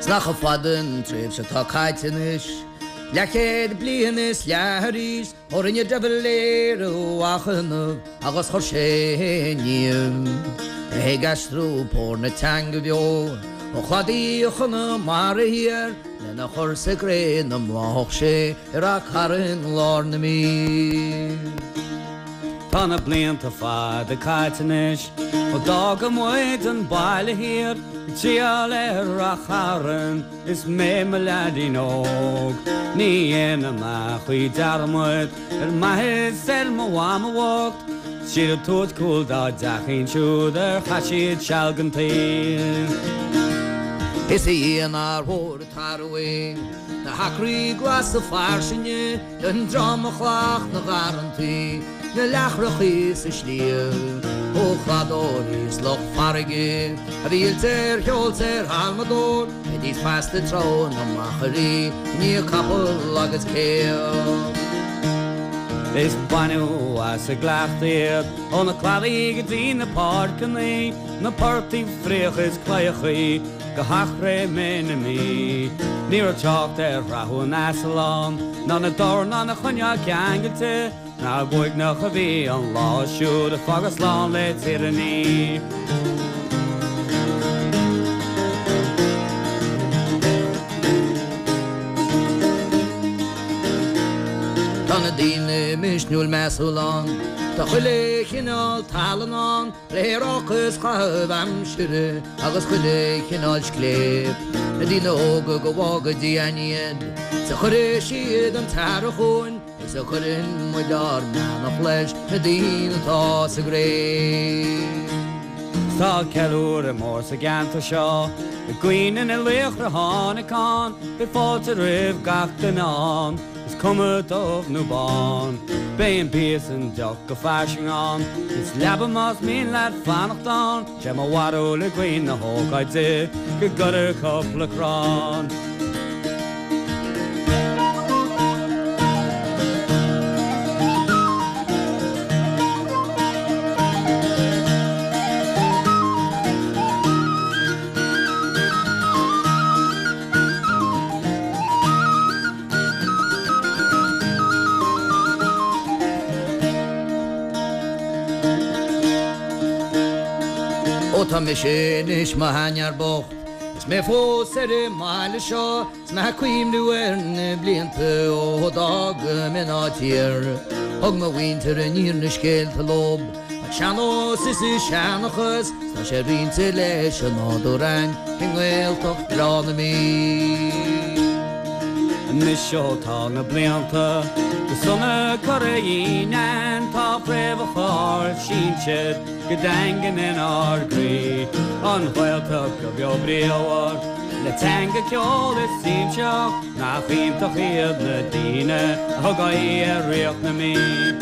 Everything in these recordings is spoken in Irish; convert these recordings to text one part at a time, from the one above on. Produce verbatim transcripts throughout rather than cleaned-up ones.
Snach a faden tref se tá caitenish Lachéad blianis leharís Orinne develéir ó achanu agus chor sé níum He gastrú pór na tanga bio O chladí chuna mar a hir Lena chor sa gré na mlách sé Ar a carin lár na mí Tána blianta fad a caitenish O dag am muid an baile hir Tial er a charan is me me ladi nog Ni en a ma chui darmud Er ma his sel ma wa ma wogt Sir a toot cool da dachin chud er chashid shalgan teen Is í an ar hór a tarwing Na hacrí glas a farsinne Den dram a chlach na garantí Na lachrachí sa slíl O chladóris loch farige A vílter hjólter halmadór E dís fasta trón na macharí Ní capel agus cél Is banu as a glachtir On a clarí gadí na parkaní Na party frech is claichaí Go hachre mena mí Níor teacht ar rahu an asalán Na na dor na na chunya ceangate Na goig na chaví an lá siúd a fagas lán le tiraní Tána díine misnúil measúlán Tá chuile chinál talanán Réireachas chah amsire agus chuile chinál scléb Na díine óga go bhága díaniad Sa chuire siad an tar a chuin Is a chuirinn mu dar meanach leis Na díine tá sa gré Tá ceúr a mór sa ganta seo Na gcuoine na leoch ra tháinacán Be fáilte rih gach den an Is cumad of nó bán Bé an bíos an deach go faising an Is leaba más mín leat fannachtán Se má warú le gcuoine na hógaide Go gudar coppla crán Tá me sin is ma hanar bocht Is me fós er i máile seo Is me cuim nu er na blianta ó dag me nátír Og ma winter an ír na scéalta lob A seanós is i seanachas Tá sé rínta leis an nádó rein Hinghailtocht rána mí Nis seo tá na blianta Go sunna coraínan Tá breh a cháir sínsed Go dangan in our gree An bhilta go beo bríomhar Le tanga ceol is símseach Na chiimtach iad na díine Thug í a riach na mí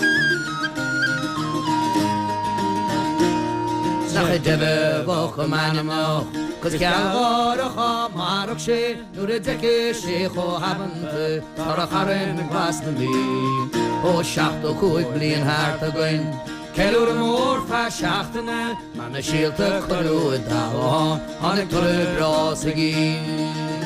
Snach a dibh bhach a manamach Cos cealhar a cha marach sé Nuair a deice sé cho habanta Tar a charin na glas na mí Ó seacht ó chuig blion háart a ghain Ceilúr an mór fa seachtainna Mar na síalta chuú a dáhán Annig tuair brás a gí